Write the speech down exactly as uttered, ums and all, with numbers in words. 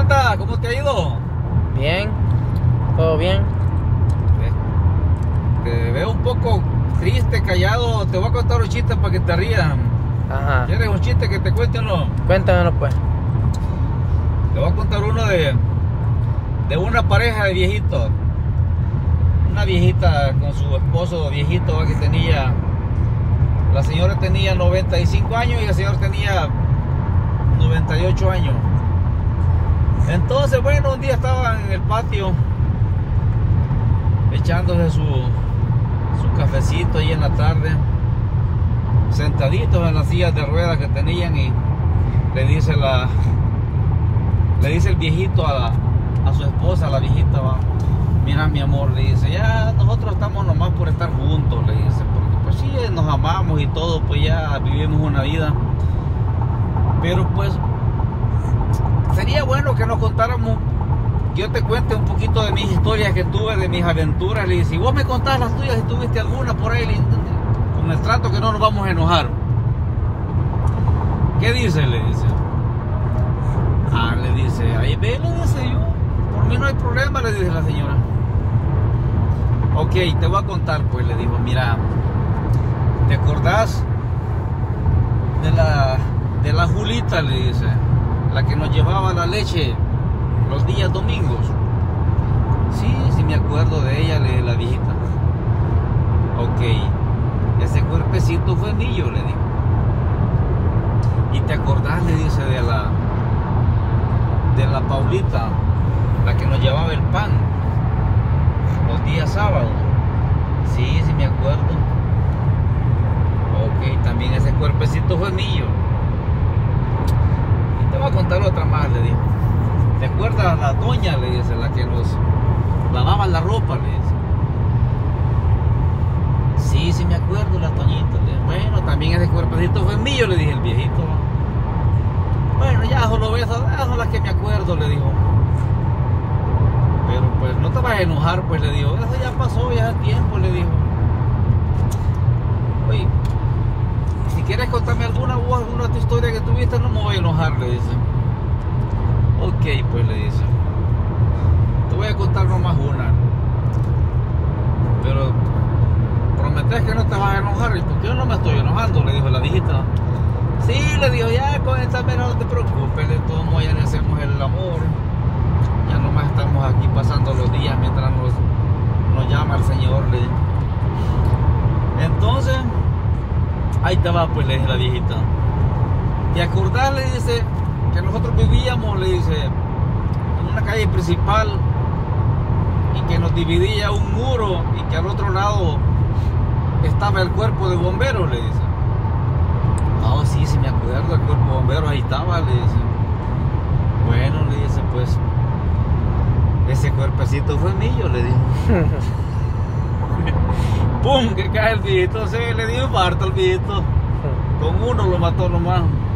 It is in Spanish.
anda? ¿Cómo te ha ido? Bien, todo bien. Te, te veo un poco triste, callado. Te voy a contar un chiste para que te rías. Ajá. ¿Quieres un chiste que te cuente o no? Cuéntamelo pues. Te voy a contar uno de, de una pareja de viejitos. Una viejita con su esposo viejito que tenía... La señora tenía noventa y cinco años y el señor tenía noventa y ocho años. Entonces, bueno, un día estaban en el patio echándose su, su cafecito ahí en la tarde, sentaditos en las sillas de ruedas que tenían, y le dice la le dice el viejito a, a su esposa, a la viejita, va, mira mi amor, le dice, ya nosotros estamos nomás por estar juntos, le dice, porque pues sí, nos amamos y todo, pues ya vivimos una vida, pero pues sería bueno que nos contáramos, que yo te cuente un poquito de mis historias que tuve, de mis aventuras. Le dice, si vos me contás las tuyas, si tuviste alguna por ahí, con el trato que no nos vamos a enojar. ¿Qué dice? Le dice. Ah, le dice, ahí ve, le dice yo, por mí no hay problema, le dice la señora. Ok, te voy a contar, pues, le digo, mira, ¿te acordás de la, de la Julita? Le dice, la que nos llevaba la leche los días domingos. Sí, sí me acuerdo de ella, le la viejita. Ok, ese cuerpecito fue mío, le digo. ¿Y te acordás? Le dice, de la de la Paulita, la que nos llevaba el pan los días sábados. Sí, sí me acuerdo. Ok, también ese cuerpecito fue mío. Y te voy a contar otra más, le digo. ¿Te acuerdas la doña? Le dice, la que nos lavaba la ropa, le dice. Sí, sí me acuerdo, la doñita. Le dice, bueno, también ese cuerpecito fue mío, le dije el viejito. Bueno, ya solo ves, esas son las que me acuerdo, le dijo. Pero pues no te vas a enojar, pues, le digo, eso ya pasó, ya hace tiempo, le dijo. Oye, si quieres contarme alguna voz, alguna de tu historia que tuviste, no me voy a enojar, le dice. Ok, pues, le dice, te voy a contar nomás una, pero prometes que no te vas a enojar. ¿Y por qué yo no me estoy enojando? Le dijo la viejita. Sí, le dijo, ya con esta mera no te preocupes, de todo modo ya le hacemos el amor, ya nomás estamos aquí pasando los días mientras nos, nos llama el Señor, le dijo. Entonces, ahí te va, pues, le dice la viejita. ¿Te acordás? Le dice, que nosotros vivíamos, le dice, en una calle principal y que nos dividía un muro y que al otro lado estaba el cuerpo de bomberos, le dice. Oh, sí, sí me acuerdo, el cuerpo de bomberos ahí estaba, le dice. Bueno, le dice, pues, ese cuerpecito fue mío, le dijo. ¡Pum! Que cae el viejito, se le dio infarto al viejito. Con uno lo mató nomás.